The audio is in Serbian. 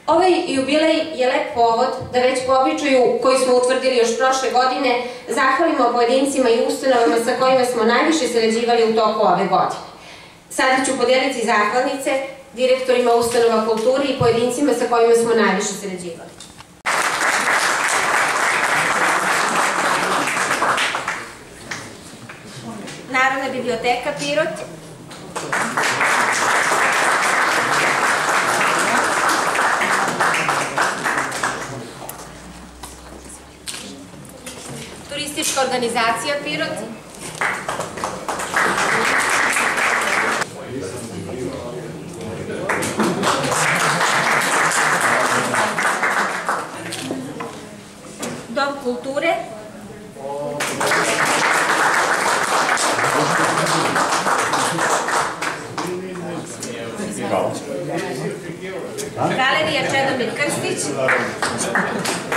Ovaj jubilej je lep povod da već po običaju koji smo utvrdili još prošle godine zahvalimo pojedincima i ustanovama sa kojima smo najviše sarađivali u toku ove godine. Sada ću podeliti zahvalnice direktorima ustanova kulture i pojedincima sa kojima smo najviše sarađivali. Narodna biblioteka Pirot, Turistička organizacija Pirot, Dom kulture, Galerija Čedomir Krstić,